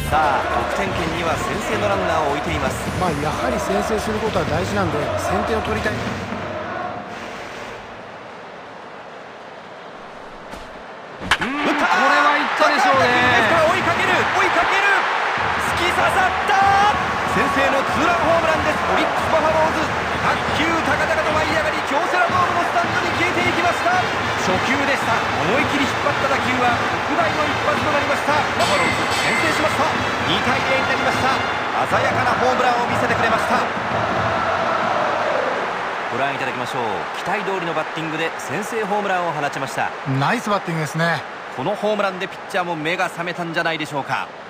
さあ得点圏には先制のランナーを置いています。 やはり先制することは大事なんで先手を取りたい。 これはいったでしょうね。追いかける突き刺さった。先制のツーランホームランです。オリックスバファローズ、卓球高々と舞い上がり京セラドームのスタンドに消えていきました。初球でした。思い切り引っ張った打球は特大の一発となりました。バファローズ先制しました。2対0になりました。鮮やかなホームランを見せてくれました。ご覧いただきましょう。期待通りのバッティングで先制ホームランを放ちました。 ナイスバッティングですね。 このホームランでピッチャーも目が覚めたんじゃないでしょうか。